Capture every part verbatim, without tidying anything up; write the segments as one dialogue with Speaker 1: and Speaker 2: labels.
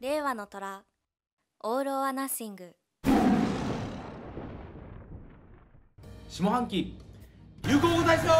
Speaker 1: 令和の虎、オール・オア・ナッシング。
Speaker 2: 下半期流行語大賞、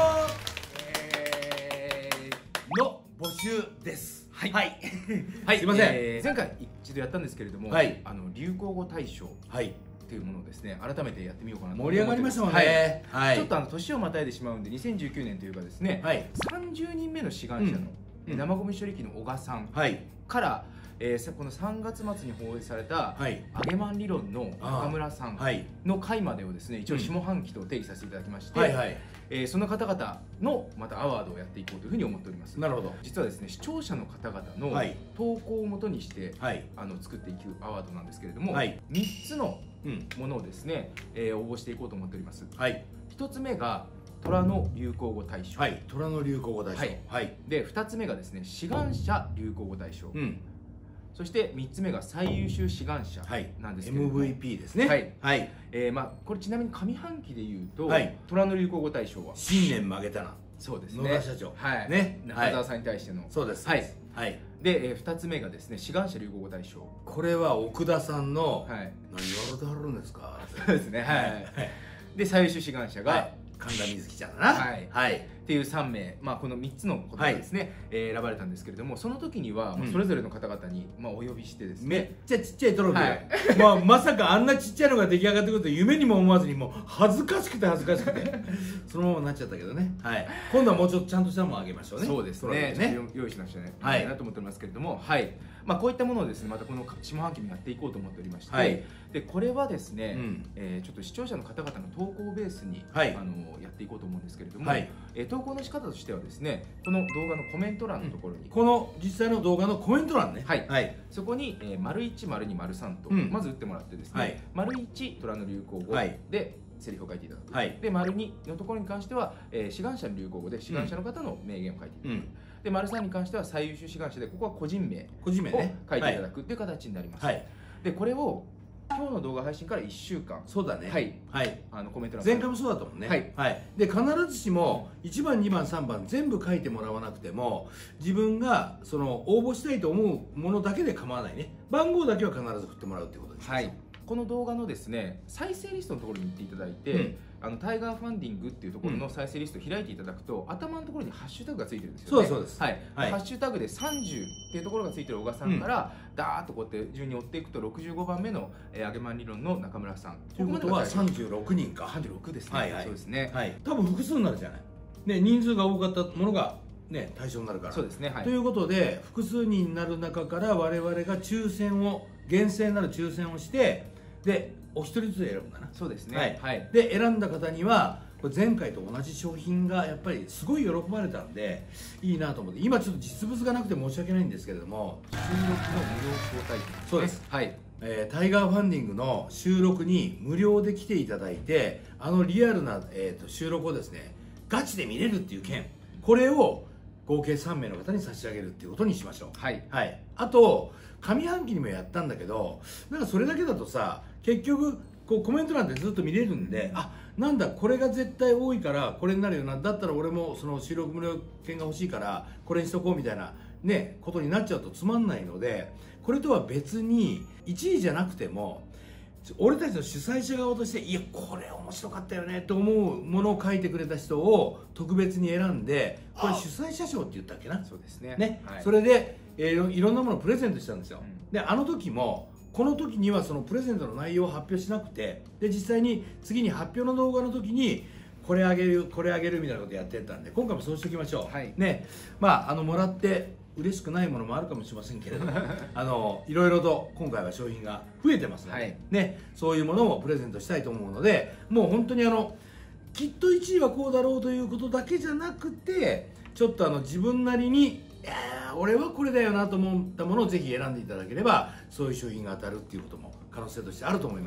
Speaker 2: えー、の募集です。はい、はいはい、すいません、えー、前回一度やったんですけれども、はい、あの流行語大賞、はい、っていうものをですね、改めてやってみようかなと思って。盛り上がりましたもんね。はいはい、ちょっとあの年をまたいでしまうんで、にせんじゅうきゅうねんというかですね、はい、さんじゅうにんめの志願者の、うん、生ゴミ処理機の小賀さんから、はい、えー、このさんがつ末に放映された、はい、揚げまん理論の中村さんの回までをですね、一応下半期と定義させていただきまして、はいはい、えー、その方々のまたアワードをやっていこうというふうに思っております。なるほど。実はですね、視聴者の方々の投稿をもとにして、はい、あの作っていくアワードなんですけれども、はい、みっつのものをですね、えー、応募していこうと思っております。はい、ひとつめが虎の流行語大賞、はい、虎の流行語大賞、はいはい、でふたつめがですね、志願者流行語大賞、うん、そしてみっつめが最優秀志願者なんですけれども、はい、エムブイピー ですね。はい、はい、えー、まあこれちなみに上半期でいうと、はい、虎の流行語大賞は新年曲げたな、そうですね、野田社長、はいね、中澤さんに対しての、そうです、はいはい、で、えー、ふたつめがですね、志願者流行語大賞、これは奥田さんの、はい、何言われてはるんですか、そうですね、はい、はい、で最優秀志願者が、はい、神田瑞希ちゃんだな、はい、はい、っていうさんめい、まあ、このみっつのことがですね、はい、えー、選ばれたんですけれども、その時には、うん、それぞれの方々に、まあ、お呼びしてですね、めっちゃちっちゃいトロフィー、はい、まあ、まさかあんなちっちゃいのが出来上がってくると夢にも思わずに、もう恥ずかしくて恥ずかしくてそのままなっちゃったけどね、はい、今度はもうちょっとちゃんとしたものをあげましょうね。そうですね、ね、用意しましたね、はい、なと思っておりますけれども、はい、まあ、こういったものをですね、またこの下半期もやっていこうと思っておりまして、はい、でこれはですね、うん、えー、ちょっと視聴者の方々の投稿ベースに、はい、あのやっていこうと思うんですけれども、はい、えー、投稿の仕方としてはですね、この動画のコメント欄のところに、うん、この実際の動画のコメント欄ね、はい、はい、そこに、えー、丸いち、丸に、丸さんと、うん、まず打ってもらってですね、はい、丸いち虎の流行語、はい、でセリフを書いていただく、はい、で丸にのところに関しては、えー、志願者の流行語で志願者の方の名言を書いていただく、うん、で丸さんに関しては最優秀志願者で、ここは個人名を書いていただくっていう形になります。はい、でこれを今日の動画配信からいっしゅうかん、そうだね、はい、はい、あのコメント欄、前回もそうだったもんね。はい、はい、で必ずしもいちばんにばんさんばん全部書いてもらわなくても、自分がその応募したいと思うものだけで構わないね、番号だけは必ず振ってもらうっていうことです。はい、この動画のですね、再生リストのところに行っていただいて、うん、あのタイガーファンディングっていうところの再生リストを開いていただくと、うん、頭のところにハッシュタグがついてるんですよね。そうです、そうです、はい、はい、ハッシュタグでさんじゅうっていうところがついてる小賀さんから、うん、ダーッとこうやって順に追っていくとろくじゅうごばんめの揚げまん理論の中村さんということはさんじゅうろくにんか、さんじゅうろくですね。はいはい、そうですね、はい、多分複数になるじゃない、ね、人数が多かったものがね、対象になるから。そうですね、はい、ということで複数人になる中から我々が抽選を、厳正なる抽選をして、でお一人ずつ選ぶんだな。そうですね、はい、はい、で選んだ方にはこれ前回と同じ商品がやっぱりすごい喜ばれたんでいいなと思って、今ちょっと実物がなくて申し訳ないんですけれども、収録の無料招待券、そうです、はい、えー、タイガーファンディングの収録に無料で来ていただいて、あのリアルな、えー、と収録をですねガチで見れるっていう券、これを合計さんめいの方に差し上げるっていうことにしましょう。はい、はい、あと上半期にもやったんだけど、なんかそれだけだとさ、結局こうコメント欄でずっと見れるんで、あ、なんだこれが絶対多いからこれになるよな、だったら俺もその収録無料券が欲しいからこれにしとこうみたいなねことになっちゃうとつまんないので、これとは別にいちいじゃなくても俺たちの主催者側として、いやこれ面白かったよねと思うものを書いてくれた人を特別に選んで、これ主催者賞って言ったっけな。そうですね、ね、はい、それで、えー、いろんなものをプレゼントしたんですよ。うん、であの時もこの時にはそのプレゼントの内容を発表しなくて、で実際に次に発表の動画の時にこれあげるこれあげるみたいなことやってたんで、今回もそうしておきましょう。はい、ね、まああのもらって嬉しくないものもあるかもしれませんけれどもあのいろいろと今回は商品が増えてますので、はい、ね、そういうものをプレゼントしたいと思うので、もう本当にあのきっといちいはこうだろうということだけじゃなくて、ちょっとあの自分なりに、いや俺はこれだよなと思ったものをぜひ選んでいただければ、そういう商品が当たるっていうことも可能性としてあると思いますので、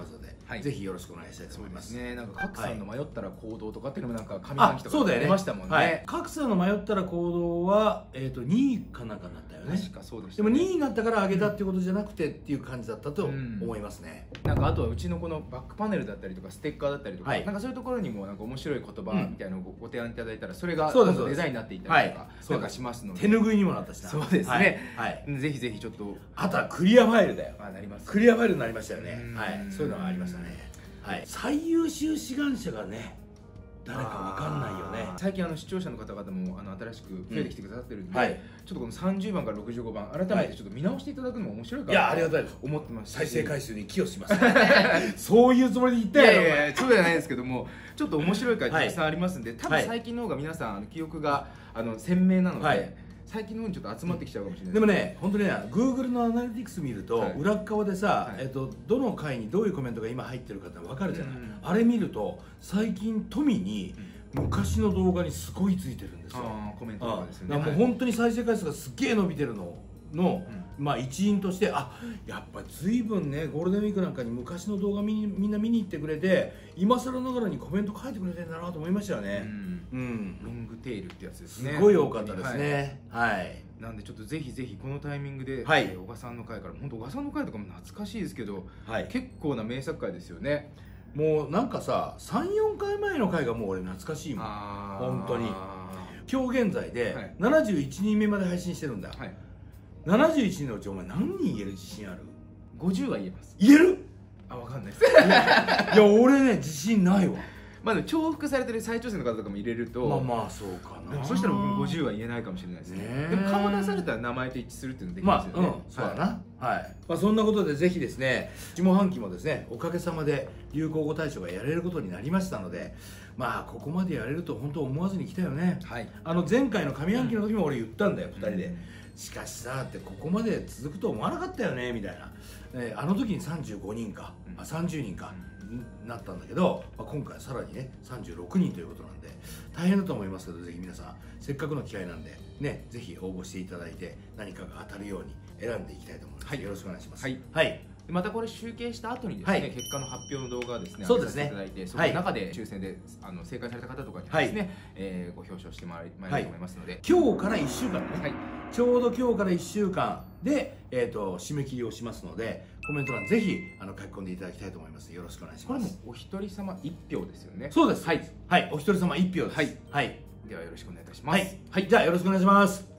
Speaker 3: ぜひよろしくお願いしたいと思います。
Speaker 2: そうですね。なんか格さんの迷ったら行動とかっていうのもなんか上半期とか出ましたもんね。
Speaker 3: 格さんの迷ったら行動はえっとにいかなんかになったよね。
Speaker 2: 確かそうでした。
Speaker 3: でもにいになったから上げたっていうことじゃなくてっていう感じだったと思いますね。
Speaker 2: なんかあとはうちのこのバックパネルだったりとかステッカーだったりとか、なんかそういうところにもなんか面白い言葉みたいなのをご提案いただいたらそれがデザインになっていったりとかなんかしますので、
Speaker 3: 手ぬぐいにもなったしな。
Speaker 2: そうですね。ぜひぜひちょっと、
Speaker 3: あとはクリアファイルだよ。
Speaker 2: あ、なります。
Speaker 3: クリアファイルになりましたよね。はい、そういうのがありましたね。はい、最優秀志願者がね誰かわかんないよね。
Speaker 2: 最近あの視聴者の方々もあの新しく増えてきてくださってるんで、うんはい、ちょっとこのさんじゅうばんからろくじゅうごばん改めてちょっと見直していただくのも面白いかなと思ってます。
Speaker 3: 再生回数に寄与しますそういうつもりで言ったよ。
Speaker 2: いやいやそうじゃないですけども、ちょっと面白い回たくさんありますんで、多分最近の方が皆さんあの記憶があの鮮明なので、はい、最近の方にちょっと集まってきちゃうかもしれない。
Speaker 3: でもね、本当にね、Google のアナリティクス見ると、はい、裏側でさ、はい、えっとどの回にどういうコメントが今入ってるかって分かるじゃない。うん、あれ見ると最近富に昔の動画にすごいついてるんですよ。
Speaker 2: コメントとかですよね。
Speaker 3: もう本当に再生回数がすっげえ伸びてるのの、うん、まあ一因として、あ、やっぱり随分ねゴールデンウィークなんかに昔の動画みみんな見に行ってくれて、今更ながらにコメント書いてくれてるんだなと思いましたよね。
Speaker 2: うん、うん、ロングテールってやつですね。
Speaker 3: すごい多かったですね。はい、はい、
Speaker 2: なんでちょっとぜひぜひこのタイミングで、
Speaker 3: はい、
Speaker 2: 小賀さんの回から、本当小賀さんの回とかも懐かしいですけど、はい、結構な名作回ですよね。
Speaker 3: もうなんかさ、さん、よんかいまえの回がもう俺懐かしいもん。本当に今日現在でななじゅういちにんめまで配信してるんだ。はい、ななじゅういちにんのうちお前何人言える自信ある？
Speaker 2: ごじゅうは言えます。
Speaker 3: 言える？
Speaker 2: あ、わかんないです。
Speaker 3: いや俺ね自信ないわ。
Speaker 2: まあ重複されてる再挑戦の方とかも入れると、
Speaker 3: まあまあそうかな。
Speaker 2: そしたら僕ごじゅうは言えないかもしれないですね。でも顔出されたら名前と一致するっていうのできますよね。
Speaker 3: まあ、うん、そうだな。はい。まあそんなことでぜひですね、下半期もですね、おかげさまで流行語大賞がやれることになりましたので、まあここまでやれると本当思わずに来たよね。はい。あの前回の上半期の時も俺言ったんだよ、ふたりで。しかしさってここまで続くと思わなかったよねみたいな。えー、あの時にさんじゅうごにんか、あさんじゅうにんか。なったんだけど、まあ、今回さらにねさんじゅうろくにんということなんで大変だと思いますけど、ぜひ皆さんせっかくの機会なんでね、ぜひ応募していただいて何かが当たるように選んでいきたいと思います。はい、よろしくお願いします。はい、はい、
Speaker 2: またこれ集計した後にですね、はい、結果の発表の動画をですね、
Speaker 3: そうですね、
Speaker 2: いただいて、その中で抽選であの正解された方とかにですね、はい、えー、ご表彰してもらいたいと思いますので、はい、
Speaker 3: 今日からいっしゅうかんね、はい、ちょうど今日からいっしゅうかんで、えー、と締め切りをしますので、コメント欄ぜひあの書き込んでいただきたいと思います。よろしくお願いします。
Speaker 2: これもお一人様一票ですよね。
Speaker 3: そうです。はい、はい、お一人様一票です。はい、はい、
Speaker 2: ではよろしくお願いいたします。
Speaker 3: はい、はい、じゃあよろしくお願いします。